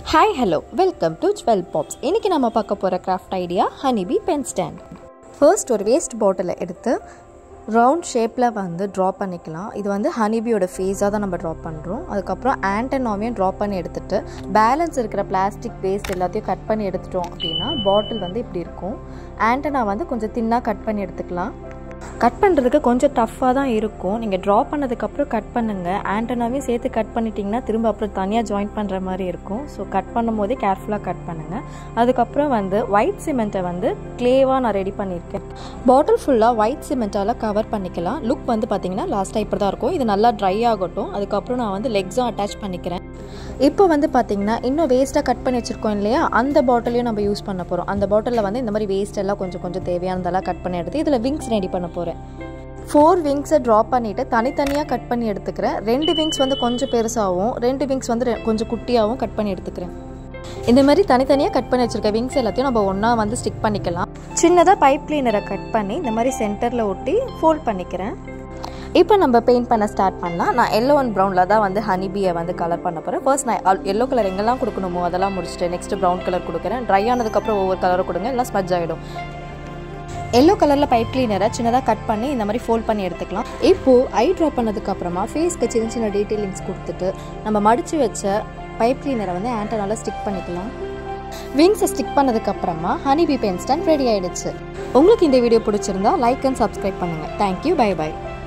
Hi, hello, welcome to 12 Pops. இன்னைக்கு நாம பார்க்க போற craft idea Honeybee Penstand. First ஒரு வேஸ்ட் பாட்டிலை எடுத்து ரவுண்ட் ஷேப்பில் வந்து ட்ரா பண்ணிக்கலாம். இது வந்து ஹனிபியோட ஃபேஸாக தான் நம்ம ட்ரா பண்ணுறோம். அதுக்கப்புறம் ஆண்டனாவையும் ட்ரா பண்ணி எடுத்துகிட்டு பேலன்ஸ் இருக்கிற பிளாஸ்டிக் வேஸ்ட் எல்லாத்தையும் கட் பண்ணி எடுத்துட்டோம் அப்படின்னா பாட்டில் வந்து இப்படி இருக்கும். ஆண்டனா வந்து கொஞ்சம் தின்னாக கட் பண்ணி எடுத்துக்கலாம். கட் பண்ணுறதுக்கு கொஞ்சம் டஃப்பாக தான் இருக்கும். நீங்கள் ட்ரா பண்ணதுக்கப்புறம் கட் பண்ணுங்கள். ஆண்டனாவே சேர்த்து கட் பண்ணிட்டீங்கன்னா திரும்ப அப்புறம் தனியாக ஜாயின் பண்ணுற மாதிரி இருக்கும். ஸோ கட் பண்ணும் போதே கேர்ஃபுல்லாக கட் பண்ணுங்கள். அதுக்கப்புறம் வந்து ஒயிட் சிமெண்ட்டை வந்து க்ளேவாக நான் ரெடி பண்ணியிருக்கேன். பாட்டில் ஃபுல்லாக ஒயிட் சிமெண்ட்டால் கவர் பண்ணிக்கலாம். லுக் வந்து பார்த்திங்கன்னா லாஸ்ட்டாக இப்படி தான் இருக்கும். இது நல்லா ட்ரை ஆகட்டும். அதுக்கப்புறம் நான் வந்து லெக்ஸும் அட்டாச் பண்ணிக்கிறேன். இப்போ வந்து பார்த்திங்கன்னா இன்னும் வேஸ்ட்டாக கட் பண்ணி வச்சுருக்கோம் இல்லையா, அந்த பாட்டிலையும் நம்ம யூஸ் பண்ண போகிறோம். அந்த பாட்டிலில் வந்து இந்த மாதிரி வேஸ்ட் எல்லாம் கொஞ்சம் தேவையானதெல்லாம் கட் பண்ணி எடுத்து இதில் விங்ஸ் ரெடி பண்ண போகிறேன். 4 விங்ஸை ட்ரா பண்ணிவிட்டு தனித்தனியாக கட் பண்ணி எடுத்துக்கிறேன். 2 விங்ஸ் வந்து கொஞ்சம் பெருசாகவும் 2 விங்ஸ் வந்து கொஞ்சம் குட்டியாகவும் கட் பண்ணி எடுத்துக்கிறேன். இந்த மாதிரி தனித்தனியாக கட் பண்ணி வச்சுருக்க விங்ஸ் எல்லாத்தையும் நம்ம ஒன்றா வந்து ஸ்டிக் பண்ணிக்கலாம். சின்னதாக பைப் கிளீனரை கட் பண்ணி இந்த மாதிரி சென்டரில் ஒட்டி ஃபோல்ட் பண்ணிக்கிறேன். இப்போ நம்ம பெயிண்ட் பண்ண ஸ்டார்ட் பண்ணலாம். நான் எல்லோ அண்ட் ப்ரௌனில் தான் வந்து ஹனிபியை வந்து கலர் பண்ண போகிறேன். ஃபர்ஸ்ட் நான் எல்லோ கலர் எங்கெல்லாம் கொடுக்கணுமோ அதெல்லாம் முடிச்சுட்டு நெக்ஸ்ட்டு ப்ரௌன் கலர் கொடுக்குறேன். ட்ரை ஆனதுக்கப்புறம் ஒவ்வொரு கலரும் கொடுங்க, எல்லாம் ஸ்மட்ஜ் ஆகிடும். எல்லோ கலரில் பைப் கிளீனரை சின்னதாக கட் பண்ணி இந்த மாதிரி ஃபோல்ட் பண்ணி எடுத்துக்கலாம். இப்போது ஐ ட்ரா பண்ணதுக்கப்புறமா ஃபேஸ்க்கு சின்ன சின்ன டீட்டெயிலிங்ஸ் கொடுத்துட்டு நம்ம மடித்து வச்ச பைப் கிளீனரை வந்து ஆண்டனால ஸ்டிக் பண்ணிக்கலாம். விங்ஸை ஸ்டிக் பண்ணதுக்கப்புறமா Honeybee Penstand ரெடி ஆகிடுச்சு. உங்களுக்கு இந்த வீடியோ பிடிச்சிருந்தா லைக் அண்ட் சப்ஸ்கிரைப் பண்ணுங்கள். Thank you, bye by.